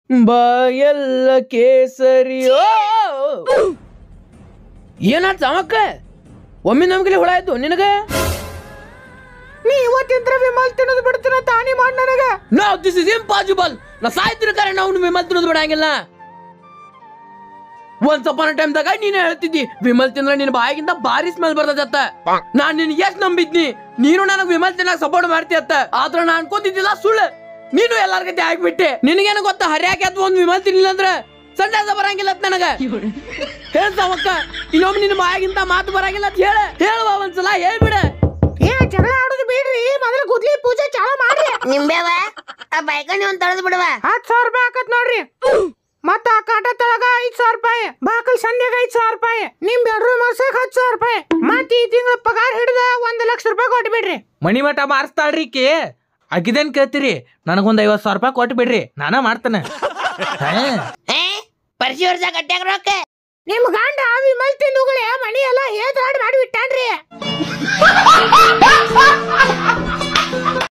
ಬಾಯೆಲ್ಲ ಕೇಸರಿಯೋ ಏನಾಯ್ತು ಸಮಕ್ಕ ಒಮ್ಮೆ ನಮ್ಗೆ ಹುಳ ಆಯ್ತು ನಿನಗ ನೀ ಇವತ್ತಿಂತ್ರ ವಿಮಲ್ ತಿನ್ನೋದು ಬಿಡ್ತೀನ ತಾನೇ ಮಾಡಿ ನನಗ ನೋ ದಿಸ್ ಇಸ್ ಇಂಪಾಸಿಬಲ್ ನಾ ಸಾಯ್ತಿನ ಕಾರಣ ಅವ್ನು ವಿಮಲ್ ತಿನ್ನೋದು ಬಿಡಂಗಿಲ್ಲ ಒಂದ್ ಅಪಾನ್ ಟೈಮ್ದಾಗ ನೀನೇ ಹೇಳ್ತಿದ್ದಿ ವಿಮಲ್ ತಿಂದ್ರೆ ನಿನ್ ಬಾಯಿಗಿಂತ ಭಾರಿ ಸ್ಮೆಲ್ ಬರ್ತದತ್ತ ನಾನ್ ನಿನ್ ಎಷ್ಟ್ ನಂಬಿದ್ನಿ ನೀನು ನನಗ್ ವಿಮಲ್ ತಿನ್ನಕ್ ಸಪೋರ್ಟ್ ಮಾಡ್ತೀಯತ್ತ ಆದ್ರ ನಾ ಅನ್ಕೋತಿದ್ದಿಲ್ಲ ಸುಳ್ಳು ನೀನು ಎಲ್ಲಾರ ಗತಿ ಆಗ್ಬಿಟ್ಟೆ ನಿನಗೇನು ಗೊತ್ತ ಹರ್ಯಾಕೆ ಅಥವಾ ಒಂದ್ ವಿಮಲ್ ತಿನ್ನಿಲ್ಲ ಅಂದ್ರ ಸಂಡಾಸ ಬರಂಗಿಲ್ಲ ನನಗ ಹೇಳ್ತಾವಕ್ಕ ಇನ್ನೊಮ್ಮೆ ನಿನ್ ಬಾಯಿಗಿಂತ ಮಾತು ಬರಂಗಿಲ್ಲ ಅಂತ ಹೇಳುವ ಒಂದ್ಸಲ ಹೇಳ್ಬಿಡ ಏ ಜಗಳ ಆಡೋದು ಬೇಡ್ರಿ ಮೊದಲ ಗುದ್ಲಿ ಪೂಜೆ ಚಾಲು ಮಾಡ್ರಿ ನಿಂಬೆವ ಆ ಬೈಕಣ್ಣಿ ಒಂದ್ ತಳದ್ ಬಿಡವ 10,000 ರೂಪಾಯಿ ಹಾಕತ್ ನೋಡ್ರಿ ಮತ್ತ ಆ ಕಾಟ ತಳಗ 5,000 ರೂಪಾಯಿ ಬಾಕಲ್ ಸಂಧ್ಯಾಗ 5,000 ರೂಪಾಯಿ ನಿಮ್ ಬೆಡ್ರೂಮ್ ವರ್ಷಕ್ಕೆ 10,000 ರೂಪಾಯಿ ಮತ್ತ ಈ ತಿಂಗಳ ಪಗಾರ ಹಿಡಿದ 1 ಲಕ್ಷ ರೂಪಾಯಿ ಕೊಟ್ಟು ಬಿಡ್ರಿ ಮಣಿ ಮಠ ಮಾರ್ಸ್ತಾಳ್ರಿ ಕೇ ಅಗಿದೇನ್ ಕೇಳ್ತೀರಿ ನನಗೊಂದ್ 50,000 ರೂಪಾಯಿ ಕೊಟ್ಟು ಬಿಡ್ರಿ ನಾನ ಮಾಡ್ತೇನೆ ಪರಿಸಿ ವರ್ಷ ಕಟ್ಟ್ಯಾಗ ರೊಕ್ಕ ನಿಮ್ ಗಂಡ ವಿಮಲ್ ತಿಂದುಗಳೇ ಮನಿ ಎಲ್ಲ ಹೇದಾಡ್